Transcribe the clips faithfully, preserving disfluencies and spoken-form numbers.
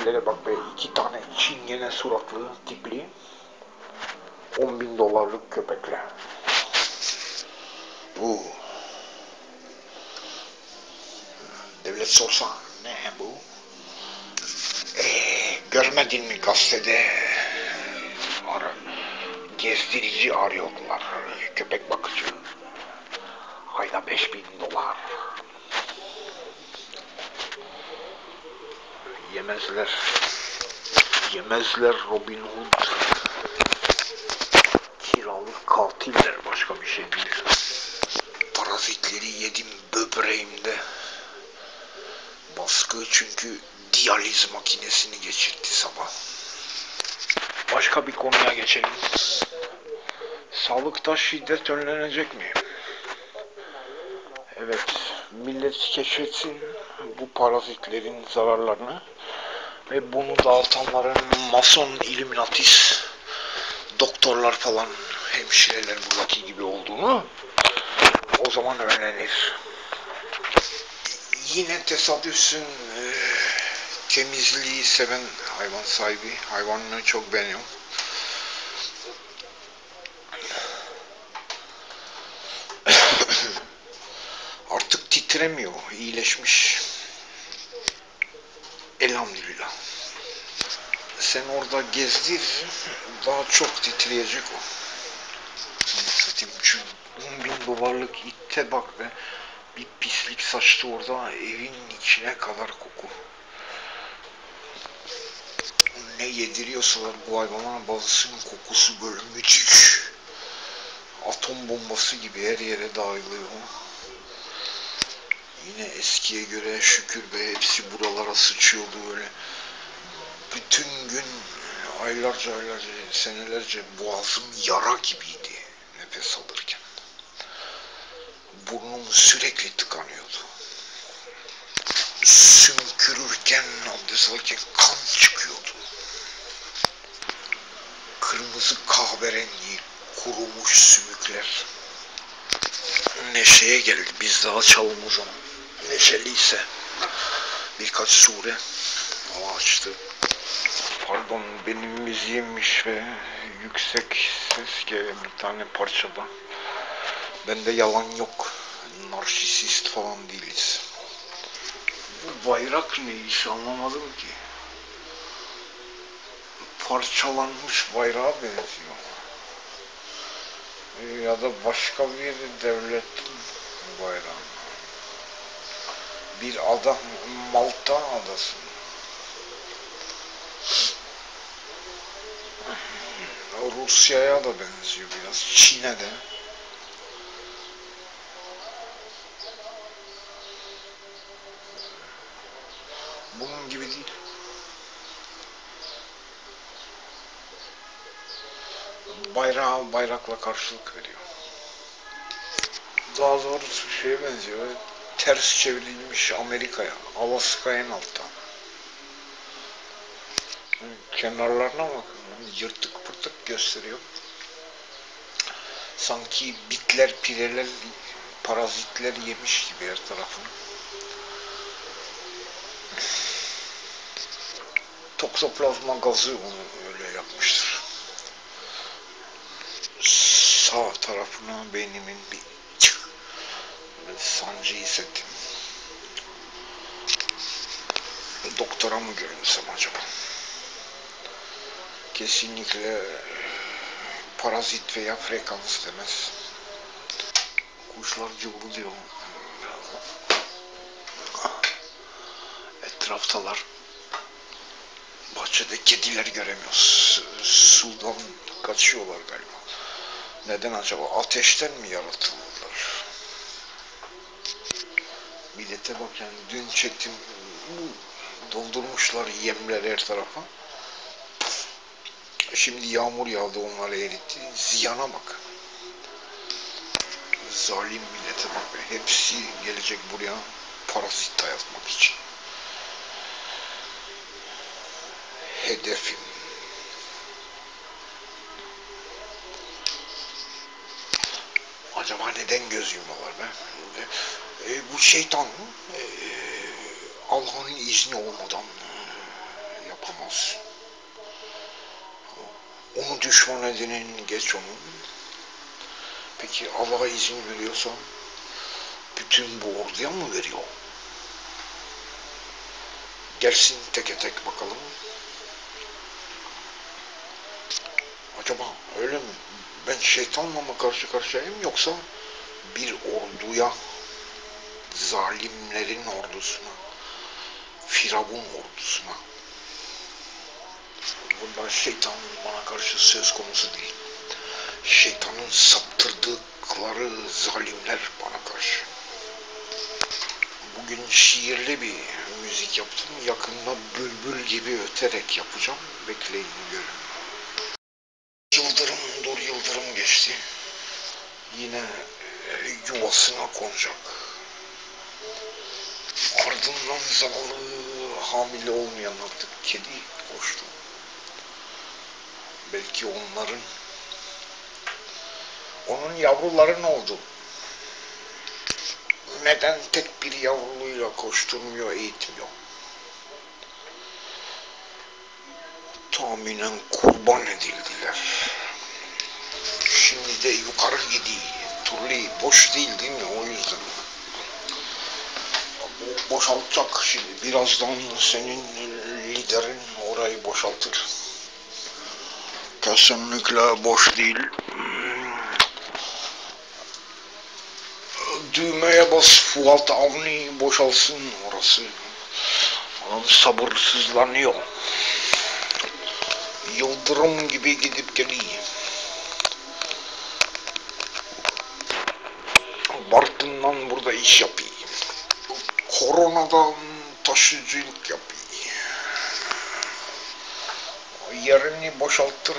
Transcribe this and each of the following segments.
tiplere bak be. İki tane çingene suratlı tipli. on bin dolarlık köpekler. Bu. Devlet sorsa ne bu? Ee, görmedin mi gazetede? Ara, gezdirici arıyordular. Köpek bakıcı. Ayda beş bin dolar. Yemezler. Yemezler Robin Hood. Kiralık katiller, başka bir şey değil. Parazitleri yedim böbreğimde. Baskı çünkü diyaliz makinesini geçirdi sabah. Başka bir konuya geçelim. Sağlıkta şiddet önlenecek mi? Evet, millet keşfetsin bu parazitlerin zararlarını ve bunu dağıtanların mason, illuminatis, doktorlar falan, hemşireler buradaki gibi olduğunu, o zaman önlenir. Yine tesadüfsün e, temizliği seven hayvan sahibi, hayvanını çok beğeniyorum. Artık titremiyor, iyileşmiş. Elhamdülillah. Sen orada gezdir, daha çok titreyecek o. Şu on bin dolarlık itte bak be, bir pislik saçtı orada, evin içine kadar koku. Ne yediriyorsalar bu hayvanlara, bazısının kokusu böyle müthiş. Atom bombası gibi her yere dağılıyor. Yine eskiye göre şükür be, hepsi buralara sıçıyordu öyle. Bütün gün, aylarca aylarca, senelerce boğazım yara gibiydi nefes alırken. Burnum sürekli tıkanıyordu. Sümkürürken, abdest alırken kan çıkıyordu. Kırmızı kahverengi kurumuş sümükler. Neşeye geldi, biz daha açalım o zaman. Neşeliyse birkaç sure hava açtı. Pardon, benim müziğimmiş ve yüksek ses gelen bir tane parçada. Bende yalan yok. Narsisist falan değiliz. Bu bayrak ne iş anlamadım ki. Parçalanmış bayrağa benziyor. Ya da başka bir devletin bayrağı. Bir ada, Malta adası. Rusya'ya da benziyor biraz. Çin'e de. Bunun gibi değil. Bayrağı bayrakla karşılık veriyor. Daha doğrusu şeye benziyor. Ters çevrilmiş Amerika'ya. Alaska en altta. Kenarlarına bakın. Yırtık pırtık gösteriyor. Sanki bitler, pireler, parazitler yemiş gibi her tarafını. Toksoplazma gazı onu öyle yapmıştır. Sağ tarafına beynimin bir sancı hissettim. Doktora mı görünsem acaba? Kesinlikle parazit veya frekans demez. Kuşlar cıvıldıyor. Etraftalar. Bahçede kediler göremiyoruz. Sudan kaçıyorlar galiba. Neden acaba? Ateşten mi yaratıldılar? Millete bak yani, dün çektim, doldurmuşlar yemler her tarafa. Şimdi yağmur yağdı, onları eritti. Ziyana bak. Zalim millete bak. Hepsi gelecek buraya parazit dayatmak için. Hedefim. Acaba neden göz yumuyorlar be? E, bu şeytan e, Allah'ın izni olmadan e, yapamaz. Onu düşman edenin geç onun. Peki Allah izin veriyorsa bütün bu orduya mı veriyor? Gelsin teke tek bakalım. Acaba öyle mi? Ben şeytanla mı karşı karşıyayım yoksa bir orduya, zalimlerin ordusuna, Firavun ordusuna? Burada şeytan bana karşı söz konusu değil. Şeytanın saptırdıkları zalimler bana karşı. Bugün şiirli bir müzik yaptım. Yakında bülbül gibi öterek yapacağım. Bekleyin görün. Yıldırım dur yıldırım geçti. Yine yuvasına konacak. Ardından zavallı hamile olmayan artık kedi koştu. Belki onların, onun yavruları ne oldu? Neden tek bir yavruluyla koşturmuyor, eğitmiyor? Tahminen kurban edildiler. Şimdi de yukarı gidiyor. Turli boş değil değil mi? O yüzden. Boşaltacak şimdi. Birazdan senin liderin orayı boşaltır. Kesinlikle boş değil. Düğmeye bas Fuat Avni, boşalsın orası. Adam sabırsızlanıyor. Yıldırım gibi gidip geliyor. Bartın'dan burada iş yapıyor. Koronadan taşıcılık yapıyor. Yerini boşaltır.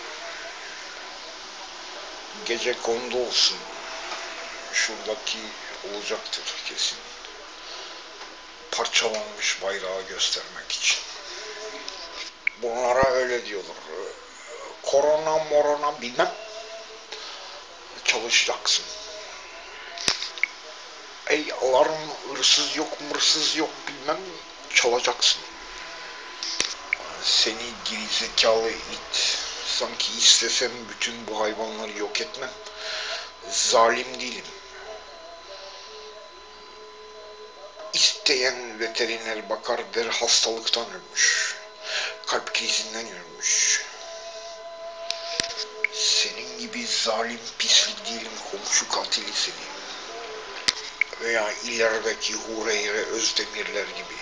Gece kondu olsun. Şuradaki olacaktır kesin. Parçalanmış bayrağı göstermek için. Bunlara öyle diyorlar. Korona morona bilmem. Çalışacaksın. Ey alarm, hırsız yok mırsız yok bilmem, çalacaksın. Seni gerizekalı it. Sanki istesem bütün bu hayvanları yok etmem. Zalim değilim. İsteyen veteriner bakar der hastalıktan ölmüş. Kalp krizinden ölmüş. Senin gibi zalim pislik değilim, komşu katili seni. Veya ilerideki Hureyre Özdemirler gibi.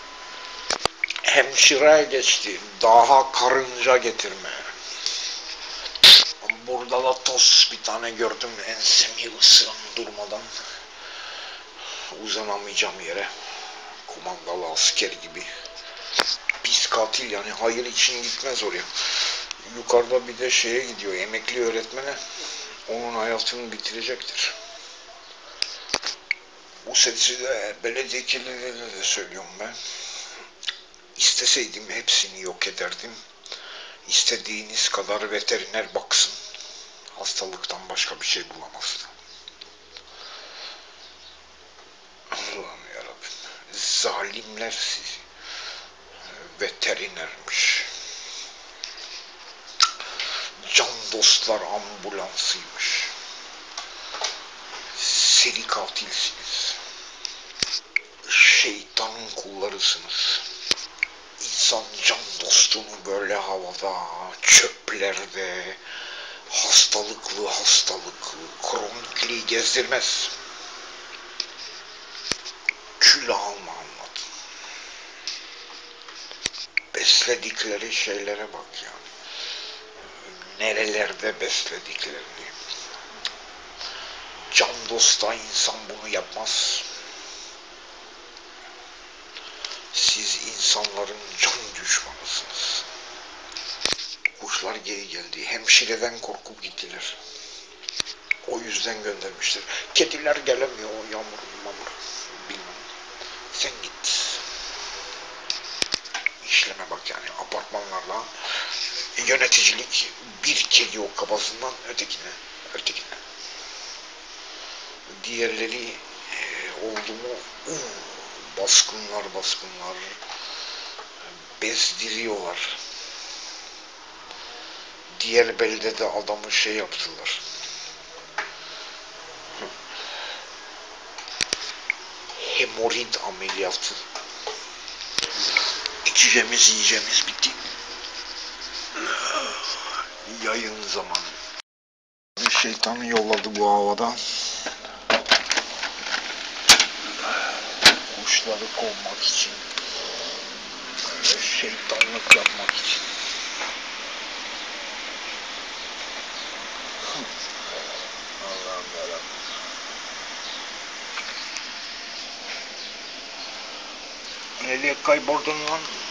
Hemşire geçti, daha karınca getirme. Burada da toz bir tane gördüm, ensemi ısıran durmadan. Uzanamayacağım yere. Kumandalı asker gibi. Pis katil yani, hayır için gitmez oraya. Yukarıda bir de şeye gidiyor, emekli öğretmene. Onun hayatını bitirecektir. Bu sesi de belediyecilere de söylüyorum ben. İsteseydim hepsini yok ederdim. İstediğiniz kadar veteriner baksın. Hastalıktan başka bir şey bulamazdı. Allah'ım yarabbim. Zalimler sizi. Veterinermiş. Can dostlar ambulansıymış. Seri katilsiniz. Şeytanın kullarısınız. İnsan can dostunu böyle havada, çöplerde, hastalıklı hastalıklı, kronikliği gezdirmez. Kül alma anladın. Besledikleri şeylere bak yani. Nerelerde beslediklerini. Can dosta insan bunu yapmaz. Siz insanların can düşmanısınız. Kuşlar geri geldi. Hemşireden korkup gittiler. O yüzden göndermiştir. Kediler gelemiyor, o yağmur mamur. Bilmem. Sen git. İşleme bak yani, apartmanlarla yöneticilik bir kedi o kafasından ötekine, ötekine. Diğerleri e, oldu mu uh, baskınlar baskınlar, bezdiriyorlar. Diğer beldede adamı şey yaptılar. Hemoroid ameliyatı. İçeceğimiz yiyeceğimiz bitti. Yayın zamanı. Şeytanı yolladı bu havada. Kuşları kovmak için. Böyle şeytanlık yapmak için. Allah'ım yarabbim. Nereye kayboldun lan?